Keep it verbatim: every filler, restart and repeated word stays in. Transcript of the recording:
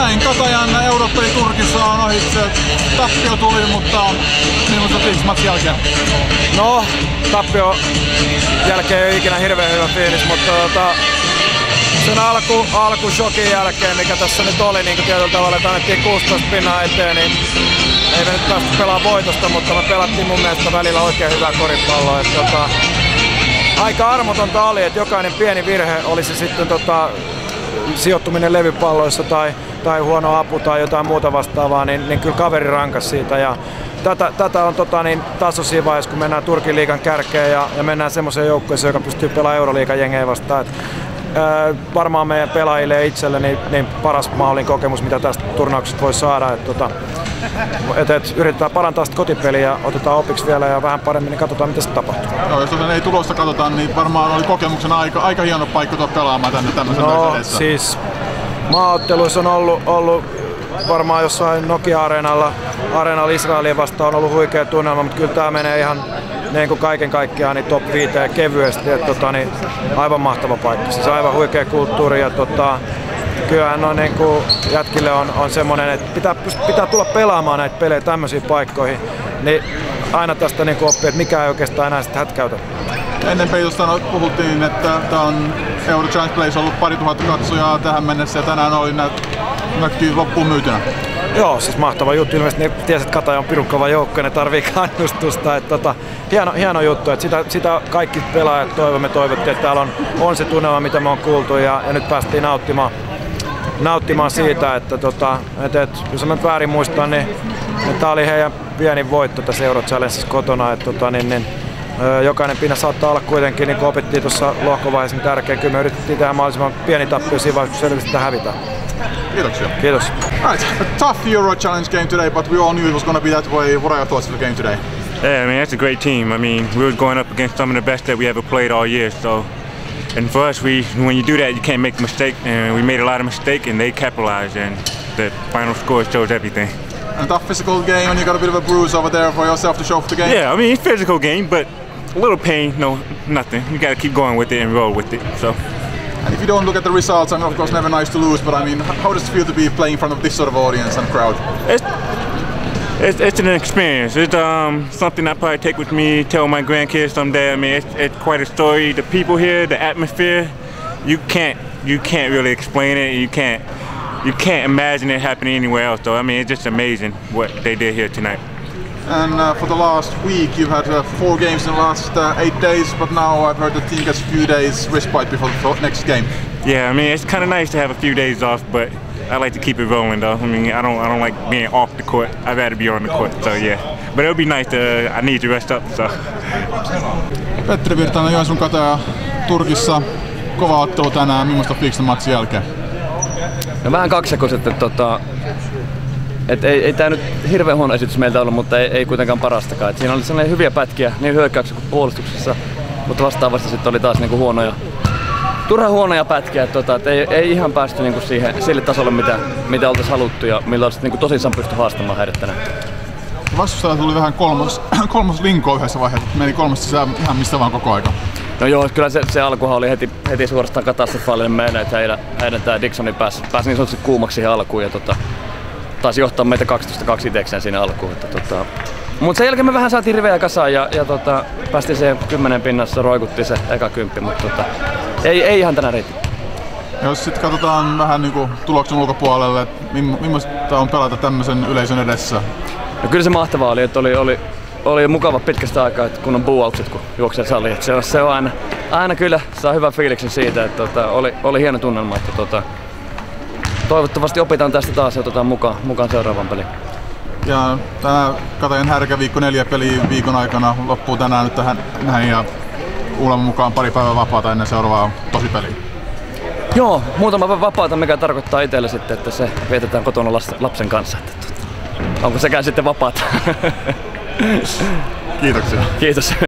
näin Katajan Eurooppa-peli Turkissa on ohitse. Tappio tuli, mutta millaista fiilis matsin jälkeen? No, tappio jälkeen ei ole ikinä hirveän hyvä fiilis, mutta tota, sen alku, alku shokin jälkeen, mikä tässä nyt oli, niin tietyllä tavalla, että annettiin kuusitoista pinnaa eteen, niin ei me nyt päästy pelaamaan voitosta, mutta me pelattiin mun mielestä välillä oikein hyvää koripalloa. Että, tota, aika armotonta oli, että jokainen pieni virhe, oli se sitten tota, sijoittuminen levypalloissa tai, tai huono apu tai jotain muuta vastaavaa, niin, niin kyllä kaveri rankas siitä. Ja tätä, tätä on tota, niin, taso siinä vaiheessa, kun mennään Turkin liigan kärkeen ja, ja mennään semmoiseen joukkueeseen, joka pystyy pelaamaan Euroliigan jengejä vastaan. Et, ää, varmaan meidän pelaajille itselle niin, niin paras mahdollinen kokemus, mitä tästä turnauksesta voi saada. Et, tota, et, et, yritetään parantaa sitä kotipeliä ja otetaan opiksi vielä ja vähän paremmin, niin katsotaan mitä se tapahtuu. No, jos ei tulosta katsotaan, niin varmaan oli kokemuksena aika, aika hieno paikka tuoda pelaamaan tänne tämmöisen no, edessä. Siis maaotteluissa on ollut, ollut varmaan jossain Nokia-areenalla, areenalla Israelia vastaan on ollut huikea tunnelma, mutta kyllä tämä menee ihan niin kuin kaiken kaikkiaan niin top viiteen kevyesti. Et, tota, niin, aivan mahtava paikka, siis aivan huikea kulttuuri ja tota, kyllähän on, niin kuin jätkille on, on semmoinen, että pitää, pitää tulla pelaamaan näitä pelejä tämmöisiin paikkoihin, niin aina tästä niin kuin oppii, että mikä ei oikeastaan enää sitä hätkäytä. Ennen peitosta puhuttiin, että tämä on Euro Challenge Place ollut pari tuhatta katsojaa tähän mennessä ja tänään oli näkyy loppuun myytynä. Joo, siis mahtava juttu. Ilmeisesti ne tiesi, että Kataja on pirukkava joukko ja ne tarvii kannustusta. Että tota, hieno, hieno juttu, että sitä, sitä kaikki pelaajat toivomme toivottiin, että täällä on, on se tunnelma, mitä me on kuultu ja, ja nyt päästiin nauttimaan, nauttimaan siitä, että tota, et, et, jos mä nyt väärin muistan, niin tämä oli heidän pienin voitto tässä Euro Challengeissa kotona. Että, tota, niin, niin, jokainen pinna saattaa olla kuitenkin, niin kuin opittiin tuossa lohkovaiheessa, niin tärkeä. Kyllä me yritettiin tehdä mahdollisimman pieni tappio siinä vaiheessa, kun selvisi, että hävitään. Kiitoksia. Kiitos. Right, a tough Euro Challenge game today, but we all knew it was going to be that way. What are your thoughts of the game today? Yeah, I mean, that's a great team. I mean, we were going up against some of the best that we ever played all year, so. And for us, we when you do that, you can't make a mistake, and we made a lot of mistakes, and they capitalized, and the final score shows everything. And a tough physical game, and you got a bit of a bruise over there for yourself to show for the game? Yeah, I mean, it's a physical game, but a little pain, no, nothing. You got to keep going with it and roll with it. So. And if you don't look at the results, I mean, of course, never nice to lose, but I mean, how does it feel to be playing in front of this sort of audience and crowd? It's it's, it's an experience. It's um something I probably take with me, tell my grandkids someday. I mean, it's, it's quite a story. The people here, the atmosphere, you can't you can't really explain it. You can't you can't imagine it happening anywhere else. Though I mean, it's just amazing what they did here tonight. And uh, for the last week, you've had uh, four games in the last uh, eight days, but now I've heard the team gets a few days respite before the next game. Yeah, I mean, it's kind of nice to have a few days off, but I like to keep it rolling, though. I mean, I don't, I don't like being off the court. I'd rather be on the court, so yeah. But it'll be nice to. I need to rest up, so. Petteri Virtanen, Joensuun Kataja Turkissa. Kova ottelu tänään. Millaista fiilistä matsin jälkeen? No vähän kaksijakoiset, että tota. Et ei, ei tää nyt hirveän huono esitys meiltä ollut, mutta ei, ei kuitenkaan parastakaan. Et siinä oli sellainen hyviä pätkiä niin hyökkäyksessä kuin puolustuksessa, mutta vastaavasti sitten oli taas niinku huonoja, turha huonoja pätkiä. Et tota, et ei, ei ihan päästy niinku siihen, sille tasolle, mitä, mitä oltaisiin haluttu ja millä olisi niinku tosissaan pysty haastamaan heidät tänään. Vastustaja tuli vähän kolmos, kolmos linkoa yhdessä vaiheessa, meni kolmesta sisään ihan mistä vaan koko aika. No joo, kyllä se, se alkuhan oli heti, heti suorastaan katastrofaalinen meidän, että heidän, heidän tää Dixoni pääsi, pääsi niin sanotusti kuumaksi siihen alkuun. Ja tota, taisi johtaa meitä kaksitoista kaksi itekseen siinä alkuun. Että tota. Mutta sen jälkeen me vähän saatiin rivejä kasaan ja, ja tota, päästiin siihen kymmenen pinnassa, roikuttiin se eka kymppi, mutta tota, ei, ei ihan tänään riitti. Jos sitten katsotaan vähän niinku tuloksen ulkopuolelle, että millaista on pelata tämmöisen yleisön edessä? No kyllä se mahtavaa oli, että oli, oli, oli mukava pitkästä aikaa, että kun on buuaukset, kun juoksee saliin. Se on, se on aina, aina kyllä, saa hyvän fiiliksen siitä, että tota, oli, oli hieno tunnelma. Että tota, toivottavasti opitaan tästä taas ja otetaan mukaan, mukaan seuraavaan peliin. Ja tämä Katajan härkäviikko neljä peliä viikon aikana loppuu tänään nyt tähän näin ja kuulemma mukaan pari päivää vapaata ennen seuraavaa tosipeliä. Joo, muutama vapaata, mikä tarkoittaa itselle sitten, että se vietetään kotona lapsen kanssa. Että, onko sekään sitten vapaata? Kiitoksia. Kiitos.